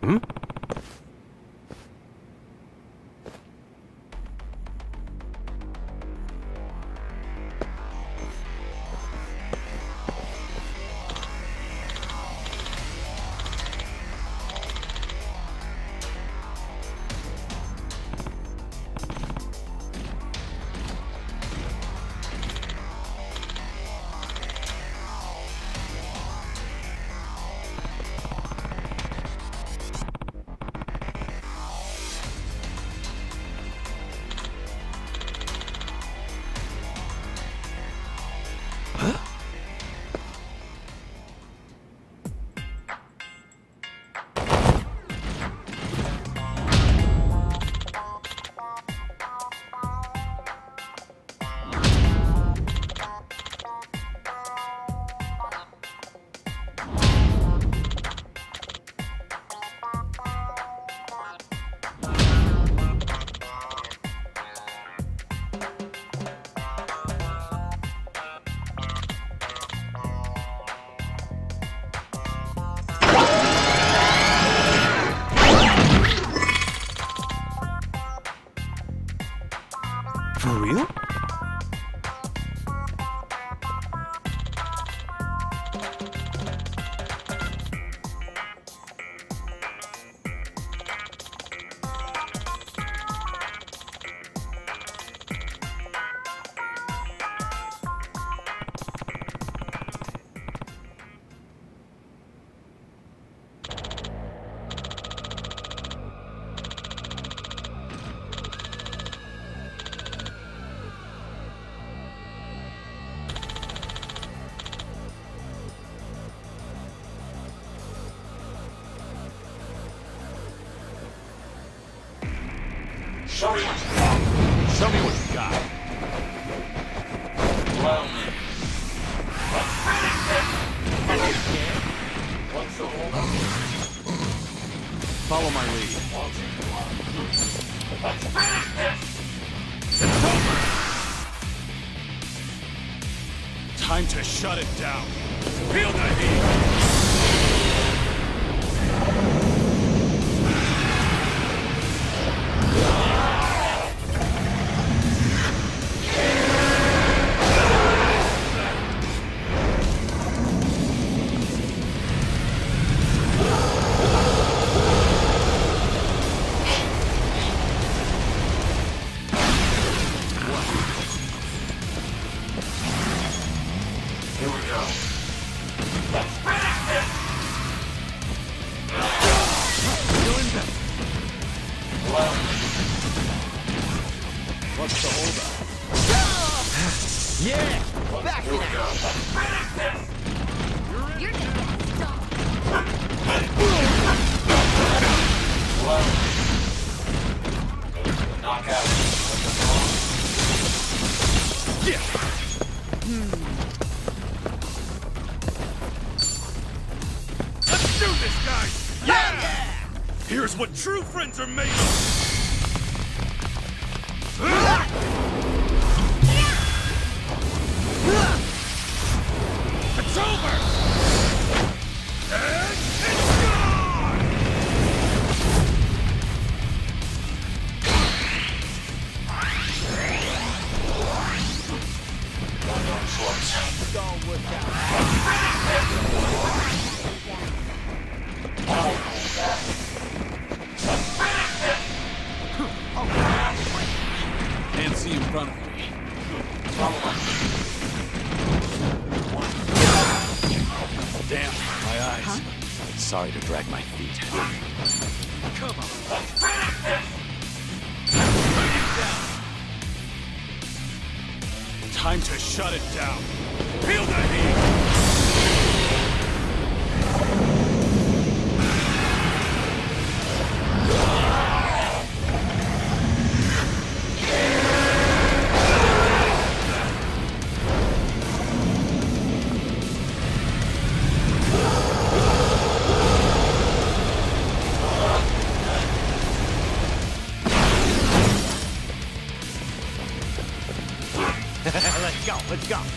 Hmm? For real? Show me what you got. Show me what you got. Well, what's the hold up? Follow my lead. It's over! Time to shut it down. Feel the heat! Here we go. Let's finish this! Doing that. Well, What's the holdup? Yeah! Back here we it go. up! Let's finish this! You're gonna get stopped. Well, knockout. Yeah. Let's do this, guys! Yeah! Here's what true friends are made of! It's over! And it's gone! Don't work out. Can't see in front of me. Damn, my eyes. Huh? Sorry to drag my feet. Come on. Time to shut it down. Feel the heat! Let's go, let's go.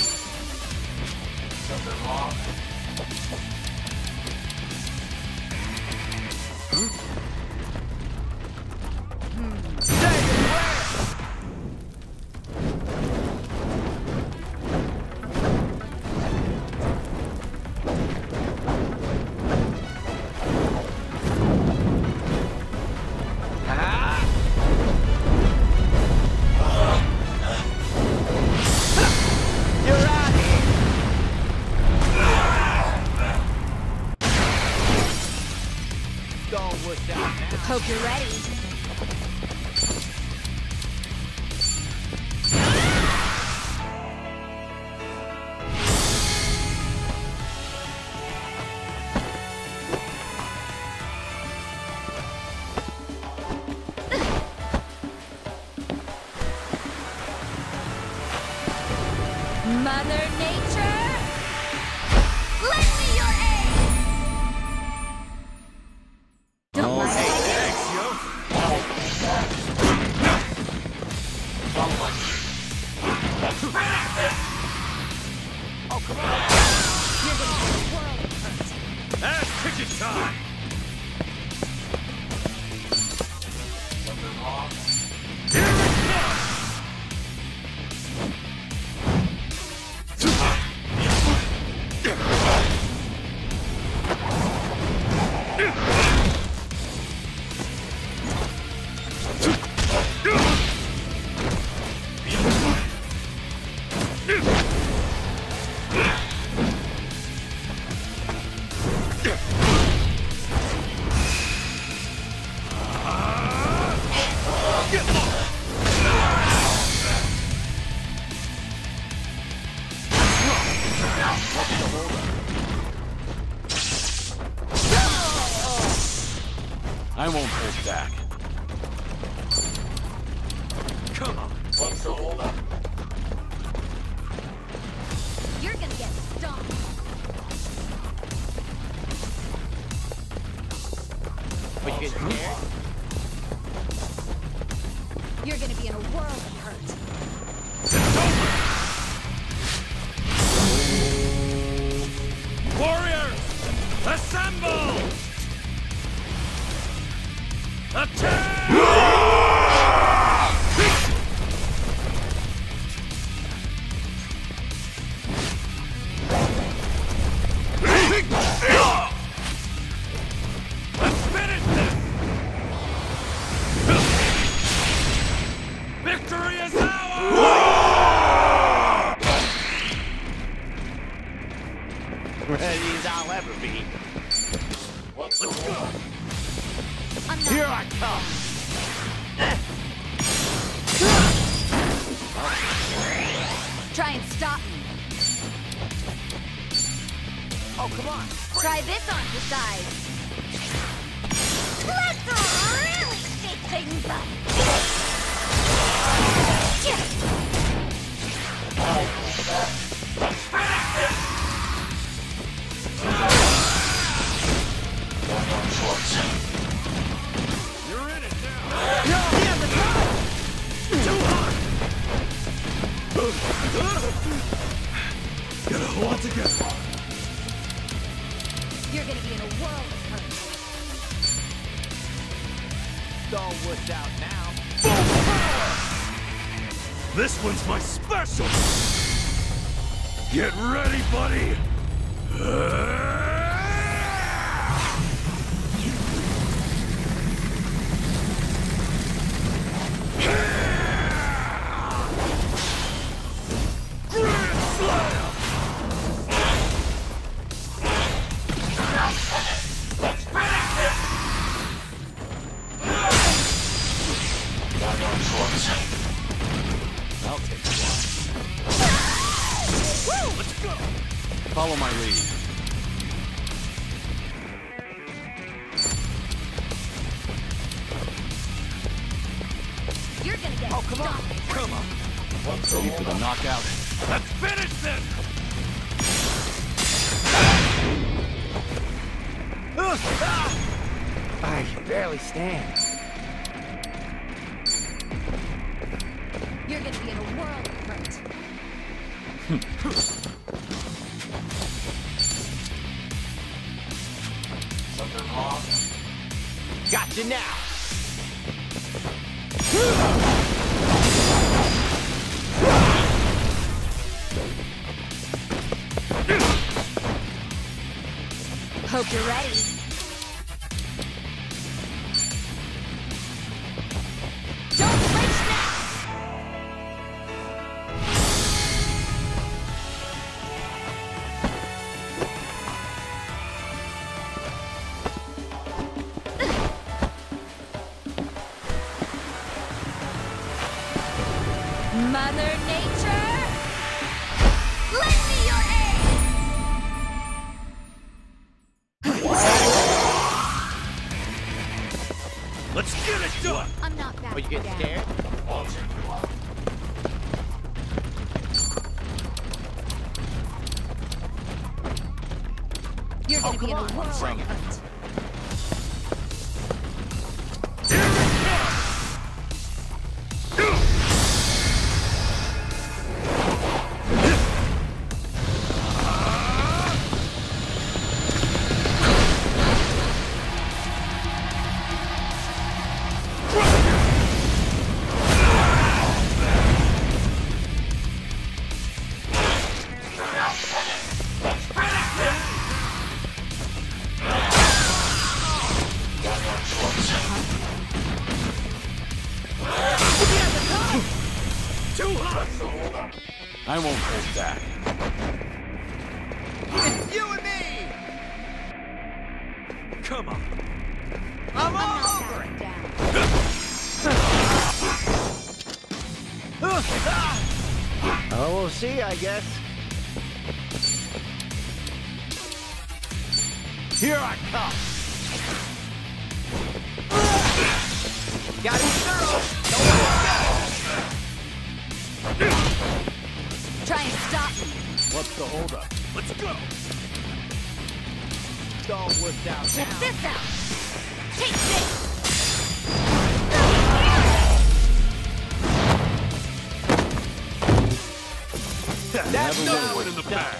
Something wrong? worked out now. Hope you're ready. Mother Nature, lend me your aid! Don't mind. Thanks, yo. Oh, come on. You're gonna get a world of hurt. Ass kicking time. Here it comes. I won't hold back. Come on. What's the holdup? You're gonna get stomped. But you getting scared? You're gonna be in a world of hurt. Warriors, assemble! Attack! Let's finish this! Victory is ours! Ready as I'll ever be. What's the Let's go! holdup? I'm not. Here I come. Try and stop me. Oh, come on. Try this on the side. Let's really shake things up. You're in it now! Too hot. Gotta hold it together. You're gonna be in a world of hurt. It's all worked out now. Full power! This one's my special! Get ready, buddy! Grand Slam! I'll take it. Let's go! Follow my lead. You're gonna get Oh, come on. stomped. Come on! What's the Ready for the holdup? knockout? Let's finish this! I can barely stand. You're gonna be in a world of hurt. Something wrong? Gotcha now. Hope you're ready. Don't flinch now! I'm not Oh, you backing get down. scared? I'll take you out. You're gonna be in a come on, world bring it. hunt. I won't hold back. It's you and me! Come on. I'm I'm all not over it! backing down. Oh, we'll see, I guess. Here I come! Gotta be thorough! Don't let it Try and stop me. What's the holdup? Let's go. go! It's all worked out Check now. this out. Take this. That's Another no one in the bag.